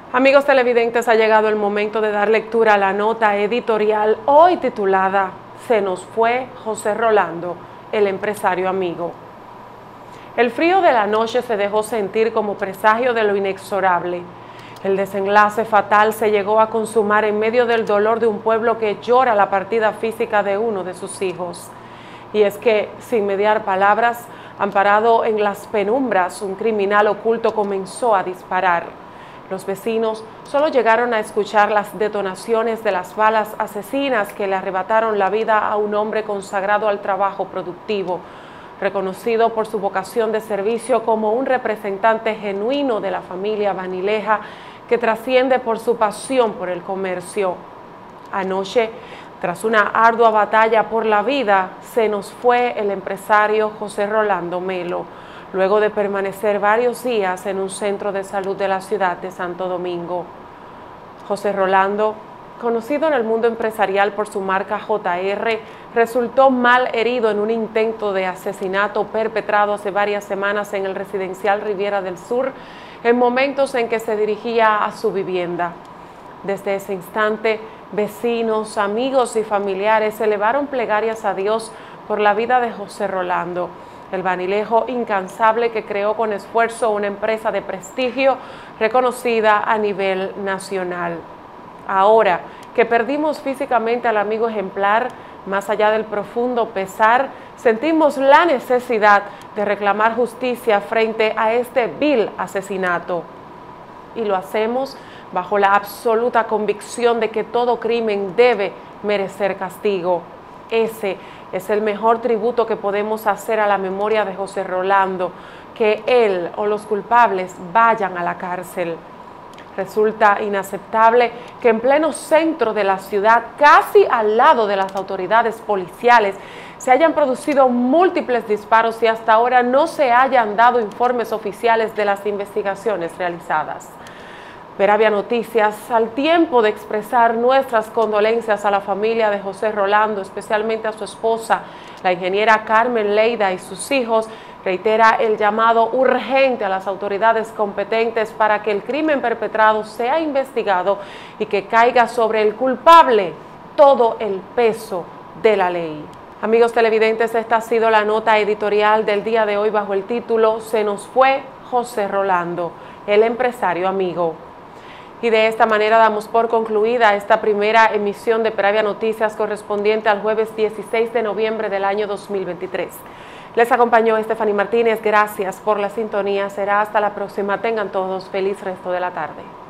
Amigos televidentes, ha llegado el momento de dar lectura a la nota editorial hoy titulada "Se nos fue José Rolando, el empresario amigo". El frío de la noche se dejó sentir como presagio de lo inexorable. El desenlace fatal se llegó a consumar en medio del dolor de un pueblo que llora la partida física de uno de sus hijos. Y es que, sin mediar palabras, amparado en las penumbras, un criminal oculto comenzó a disparar. Los vecinos solo llegaron a escuchar las detonaciones de las balas asesinas que le arrebataron la vida a un hombre consagrado al trabajo productivo, reconocido por su vocación de servicio como un representante genuino de la familia Banileja que trasciende por su pasión por el comercio. Anoche, tras una ardua batalla por la vida, se nos fue el empresario José Rolando Melo, luego de permanecer varios días en un centro de salud de la ciudad de Santo Domingo. José Rolando, conocido en el mundo empresarial por su marca JR, resultó mal herido en un intento de asesinato perpetrado hace varias semanas en el residencial Riviera del Sur, en momentos en que se dirigía a su vivienda. Desde ese instante, vecinos, amigos y familiares elevaron plegarias a Dios por la vida de José Rolando, el banilejo incansable que creó con esfuerzo una empresa de prestigio reconocida a nivel nacional. Ahora que perdimos físicamente al amigo ejemplar, más allá del profundo pesar, sentimos la necesidad de reclamar justicia frente a este vil asesinato. Y lo hacemos bajo la absoluta convicción de que todo crimen debe merecer castigo. Ese es el mejor tributo que podemos hacer a la memoria de José Rolando, que él o los culpables vayan a la cárcel. Resulta inaceptable que en pleno centro de la ciudad, casi al lado de las autoridades policiales, se hayan producido múltiples disparos y hasta ahora no se hayan dado informes oficiales de las investigaciones realizadas. Peravia Noticias, al tiempo de expresar nuestras condolencias a la familia de José Rolando, especialmente a su esposa, la ingeniera Carmen Leida, y sus hijos, reitera el llamado urgente a las autoridades competentes para que el crimen perpetrado sea investigado y que caiga sobre el culpable todo el peso de la ley. Amigos televidentes, esta ha sido la nota editorial del día de hoy bajo el título "Se nos fue José Rolando, el empresario amigo". Y de esta manera damos por concluida esta primera emisión de Peravia Noticias correspondiente al jueves 16 de noviembre del año 2023. Les acompañó Stephanie Martínez. Gracias por la sintonía. Será hasta la próxima. Tengan todos feliz resto de la tarde.